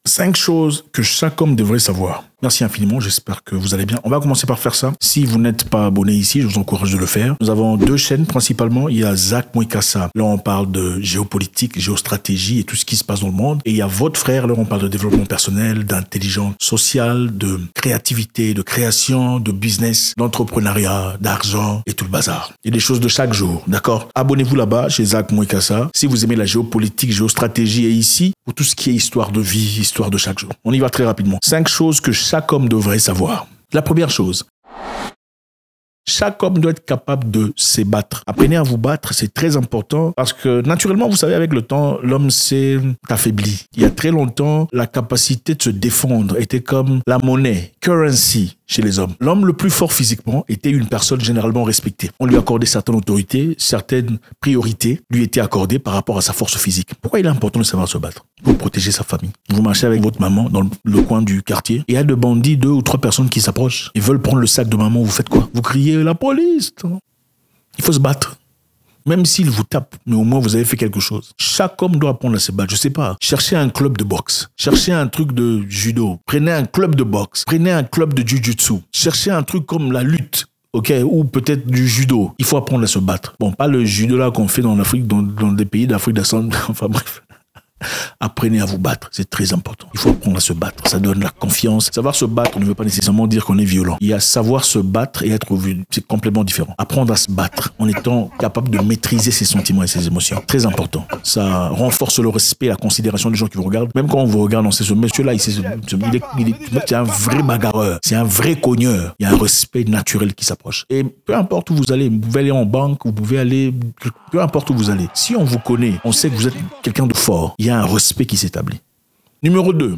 5 choses que chaque homme devrait savoir. Merci infiniment, j'espère que vous allez bien. On va commencer par faire ça. Si vous n'êtes pas abonné ici, je vous encourage de le faire. Nous avons 2 chaînes principalement. Il y a Zach Mwikassa. Là, on parle de géopolitique, géostratégie et tout ce qui se passe dans le monde. Et il y a votre frère. Là, on parle de développement personnel, d'intelligence sociale, de créativité, de création, de business, d'entrepreneuriat, d'argent et tout le bazar. Il y a des choses de chaque jour, d'accord? Abonnez-vous là-bas chez Zach Mwikassa. Si vous aimez la géopolitique, géostratégie et ici, pour tout ce qui est histoire de vie, histoire de chaque jour. On y va très rapidement. 5 choses que chaque homme devrait savoir. La première chose, chaque homme doit être capable de se battre. Apprenez à vous battre, c'est très important parce que naturellement, vous savez, avec le temps, l'homme s'est affaibli. Il y a très longtemps, la capacité de se défendre était comme la monnaie, currency chez les hommes. L'homme le plus fort physiquement était une personne généralement respectée. On lui accordait certaines autorités, certaines priorités lui étaient accordées par rapport à sa force physique. Pourquoi il est important de savoir se battre? Pour protéger sa famille. Vous marchez avec votre maman dans le coin du quartier et il y a 2 bandits, 2 ou 3 personnes qui s'approchent. Ils veulent prendre le sac de maman, vous faites quoi? Vous criez la police. Il faut se battre. Même s'ils vous tapent, mais au moins vous avez fait quelque chose. Chaque homme doit apprendre à se battre. Je sais pas. Cherchez un club de boxe. Cherchez un truc de judo. Prenez un club de boxe. Prenez un club de jujutsu. Cherchez un truc comme la lutte. Ok, ou peut-être du judo. Il faut apprendre à se battre. Bon, pas le judo là qu'on fait dans l'Afrique, dans des pays d'Afrique d'Ascent. Enfin bref. Apprenez à vous battre, c'est très important. Il faut apprendre à se battre, ça donne la confiance. Savoir se battre ne veut pas nécessairement dire qu'on est violent. Il y a savoir se battre et être vu, c'est complètement différent. Apprendre à se battre en étant capable de maîtriser ses sentiments et ses émotions, très important. Ça renforce le respect, la considération des gens qui vous regardent. Même quand on vous regarde, on sait ce monsieur-là, c'est un vrai bagarreur, c'est un vrai cogneur. Il y a un respect naturel qui s'approche. Et peu importe où vous allez en banque, vous pouvez aller, peu importe où vous allez. Si on vous connaît, on sait que vous êtes quelqu'un de fort. Il y a un respect qui s'établit. Numéro 2.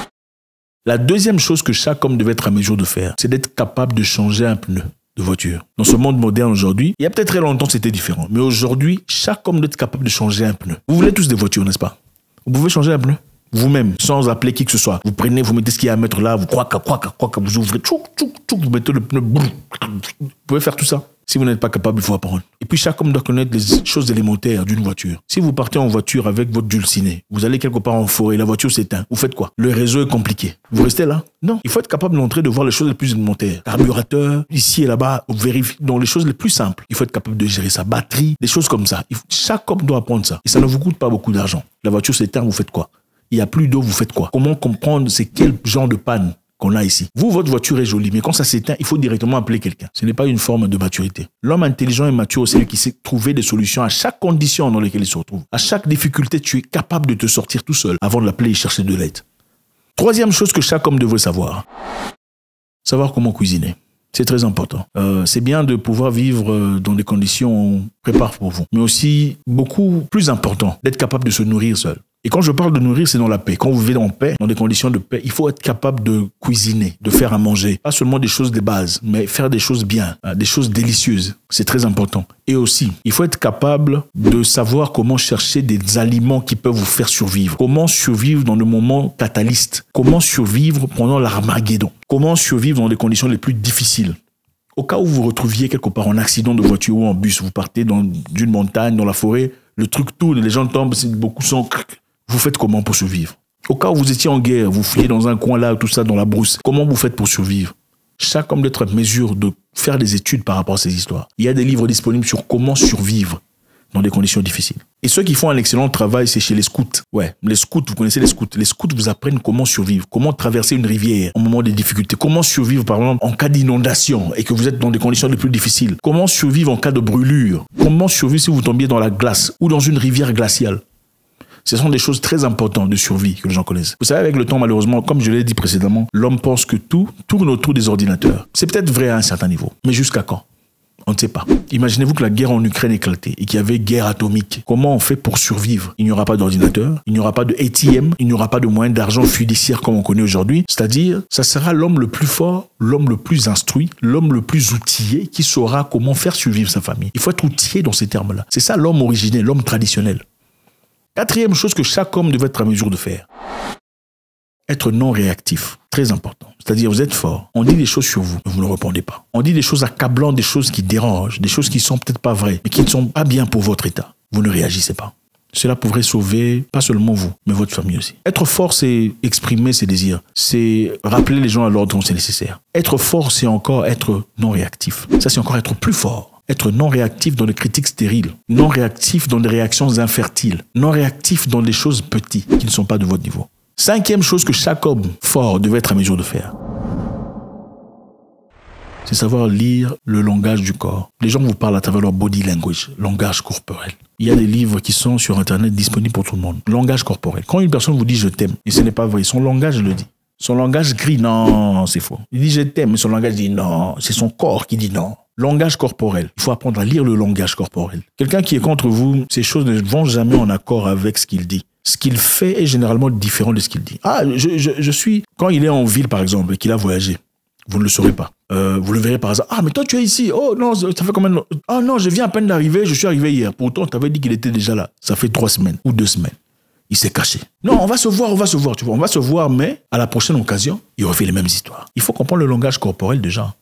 La deuxième chose que chaque homme devait être à mesure de faire, c'est d'être capable de changer un pneu de voiture. Dans ce monde moderne aujourd'hui, il y a peut-être très longtemps c'était différent, mais aujourd'hui, chaque homme doit être capable de changer un pneu. Vous voulez tous des voitures, n'est-ce pas? Vous pouvez changer un pneu vous-même, sans appeler qui que ce soit. Vous prenez, vous mettez ce qu'il y a à mettre là, vous vous ouvrez, vous mettez le pneu, vous pouvez faire tout ça. Si vous n'êtes pas capable, il faut apprendre. Et puis chaque homme doit connaître les choses élémentaires d'une voiture. Si vous partez en voiture avec votre dulciné, vous allez quelque part en forêt, la voiture s'éteint, vous faites quoi? Le réseau est compliqué. Vous restez là? Non. Il faut être capable d'entrer, de voir les choses les plus élémentaires. Carburateur, ici et là-bas, vous vérifiez dans les choses les plus simples. Il faut être capable de gérer sa batterie, des choses comme ça. Chaque homme doit apprendre ça. Et ça ne vous coûte pas beaucoup d'argent. La voiture s'éteint, vous faites quoi? Il n'y a plus d'eau, vous faites quoi? Comment comprendre c'est quel genre de panne qu'on a ici? Vous, votre voiture est jolie, mais quand ça s'éteint, il faut directement appeler quelqu'un. Ce n'est pas une forme de maturité. L'homme intelligent et mature, c'est celui qui sait trouver des solutions à chaque condition dans laquelle il se retrouve. À chaque difficulté, tu es capable de te sortir tout seul avant de l'appeler et chercher de l'aide. Troisième chose que chaque homme devrait savoir. Savoir comment cuisiner. C'est très important. C'est bien de pouvoir vivre dans des conditions où on prépare pour vous. Mais aussi, beaucoup plus important, d'être capable de se nourrir seul. Et quand je parle de nourrir, c'est dans la paix. Quand vous vivez en paix, dans des conditions de paix, il faut être capable de cuisiner, de faire à manger. Pas seulement des choses de base, mais faire des choses bien, des choses délicieuses. C'est très important. Et aussi, il faut être capable de savoir comment chercher des aliments qui peuvent vous faire survivre. Comment survivre dans le moment catalyste. Comment survivre pendant l'Armageddon. Comment survivre dans les conditions les plus difficiles. Au cas où vous vous retrouviez quelque part en accident de voiture ou en bus, vous partez d'une montagne, dans la forêt, le truc tourne, les gens tombent, beaucoup sont... Vous faites comment pour survivre? Au cas où vous étiez en guerre, vous fuyez dans un coin là, tout ça, dans la brousse, comment vous faites pour survivre? Chaque homme doit être en mesure de faire des études par rapport à ces histoires. Il y a des livres disponibles sur comment survivre dans des conditions difficiles. Et ceux qui font un excellent travail, c'est chez les scouts. Ouais, les scouts, vous connaissez les scouts. Les scouts vous apprennent comment survivre, comment traverser une rivière au moment des difficultés, comment survivre par exemple en cas d'inondation et que vous êtes dans des conditions les plus difficiles, comment survivre en cas de brûlure, comment survivre si vous tombiez dans la glace ou dans une rivière glaciale. Ce sont des choses très importantes de survie que les gens connaissent. Vous savez, avec le temps, malheureusement, comme je l'ai dit précédemment, l'homme pense que tout tourne autour des ordinateurs. C'est peut-être vrai à un certain niveau, mais jusqu'à quand? On ne sait pas. Imaginez-vous que la guerre en Ukraine éclatait et qu'il y avait guerre atomique. Comment on fait pour survivre? Il n'y aura pas d'ordinateur, il n'y aura pas de ATM, il n'y aura pas de moyens d'argent fiduciaire comme on connaît aujourd'hui. C'est-à-dire, ça sera l'homme le plus fort, l'homme le plus instruit, l'homme le plus outillé qui saura comment faire survivre sa famille. Il faut être outillé dans ces termes-là. C'est ça l'homme originel, l'homme traditionnel. Quatrième chose que chaque homme devait être à mesure de faire. Être non réactif. Très important. C'est-à-dire, vous êtes fort. On dit des choses sur vous, mais vous ne répondez pas. On dit des choses accablantes, des choses qui dérangent, des choses qui sont peut-être pas vraies, mais qui ne sont pas bien pour votre état. Vous ne réagissez pas. Cela pourrait sauver pas seulement vous, mais votre famille aussi. Être fort, c'est exprimer ses désirs. C'est rappeler les gens à l'ordre dont c'est nécessaire. Être fort, c'est encore être non réactif. Ça, c'est encore être plus fort. Être non réactif dans des critiques stériles. Non réactif dans des réactions infertiles. Non réactif dans des choses petites qui ne sont pas de votre niveau. Cinquième chose que chaque homme fort devait être à mesure de faire, c'est savoir lire le langage du corps. Les gens vous parlent à travers leur body language, langage corporel. Il y a des livres qui sont sur Internet disponibles pour tout le monde. Langage corporel. Quand une personne vous dit « je t'aime », et ce n'est pas vrai, son langage le dit. Son langage crie « non, c'est faux ». Il dit « je t'aime », mais son langage dit « non ». C'est son corps qui dit « non ». Langage corporel. Il faut apprendre à lire le langage corporel. Quelqu'un qui est contre vous, ces choses ne vont jamais en accord avec ce qu'il dit. Ce qu'il fait est généralement différent de ce qu'il dit. Ah, je suis... Quand il est en ville, par exemple, et qu'il a voyagé, vous ne le saurez pas. Vous le verrez par hasard. Ah, mais toi, tu es ici. Oh non, ça fait combien de temps? Ah non, je viens à peine d'arriver. Je suis arrivé hier. Pourtant, tu avais dit qu'il était déjà là. Ça fait 3 semaines ou 2 semaines. Il s'est caché. Non, on va se voir, tu vois. On va se voir, mais à la prochaine occasion, il refait les mêmes histoires. Il faut comprendre le langage corporel des gens.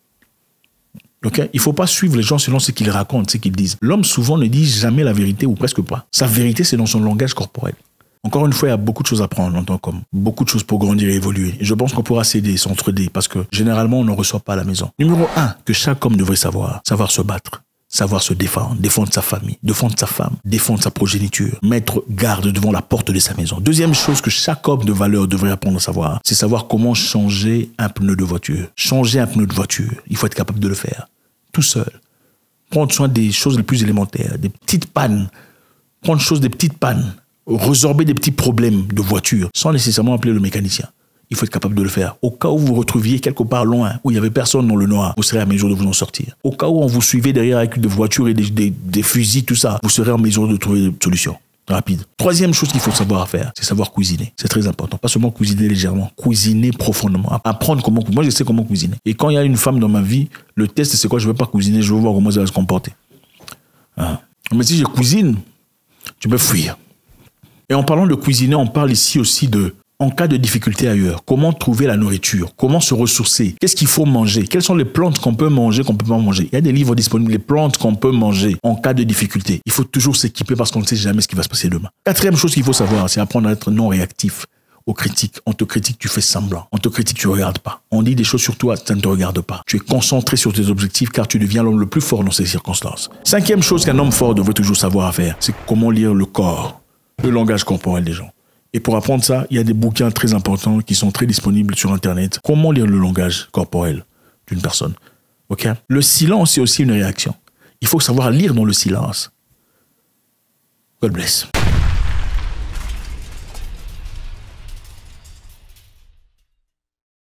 Okay? Il ne faut pas suivre les gens selon ce qu'ils racontent, ce qu'ils disent. L'homme, souvent, ne dit jamais la vérité ou presque pas. Sa vérité, c'est dans son langage corporel. Encore une fois, il y a beaucoup de choses à prendre en tant qu'homme. Beaucoup de choses pour grandir et évoluer. Et je pense qu'on pourra s'aider, s'entraider, parce que généralement, on ne reçoit pas à la maison. Numéro 1, que chaque homme devrait savoir. Savoir se battre. Savoir se défendre. Défendre sa famille. Défendre sa femme. Défendre sa progéniture. Mettre garde devant la porte de sa maison. Deuxième chose que chaque homme de valeur devrait apprendre à savoir, c'est savoir comment changer un pneu de voiture. Changer un pneu de voiture. Il faut être capable de le faire. Tout seul. Prendre soin des choses les plus élémentaires. Des petites pannes. Prendre soin des petites pannes. Résorber des petits problèmes de voiture sans nécessairement appeler le mécanicien. Il faut être capable de le faire. Au cas où vous vous retrouviez quelque part loin, où il n'y avait personne dans le noir, vous serez à mesure de vous en sortir. Au cas où on vous suivait derrière avec des voitures et des fusils, tout ça, vous serez en mesure de trouver une solution rapide. Troisième chose qu'il faut savoir faire, c'est savoir cuisiner. C'est très important. Pas seulement cuisiner légèrement, cuisiner profondément. Apprendre comment cuisiner. Moi, je sais comment cuisiner. Et quand il y a une femme dans ma vie, le test, c'est quoi? Je ne veux pas cuisiner, je veux voir comment ça va se comporter. Ah. Mais si je cuisine, tu peux fuir. Et en parlant de cuisiner, on parle ici aussi de, en cas de difficulté ailleurs, comment trouver la nourriture, comment se ressourcer, qu'est-ce qu'il faut manger, quelles sont les plantes qu'on peut manger, qu'on ne peut pas manger. Il y a des livres disponibles, les plantes qu'on peut manger en cas de difficulté. Il faut toujours s'équiper parce qu'on ne sait jamais ce qui va se passer demain. Quatrième chose qu'il faut savoir, c'est apprendre à être non réactif aux critiques. On te critique, tu fais semblant. On te critique, tu ne regardes pas. On dit des choses sur toi, ça ne te regarde pas. Tu es concentré sur tes objectifs car tu deviens l'homme le plus fort dans ces circonstances. Cinquième chose qu'un homme fort devrait toujours savoir faire, c'est comment lire le corps. Le langage corporel des gens. Et pour apprendre ça, il y a des bouquins très importants qui sont très disponibles sur Internet. Comment lire le langage corporel d'une personne. Ok? Le silence, c'est aussi une réaction. Il faut savoir lire dans le silence. God bless.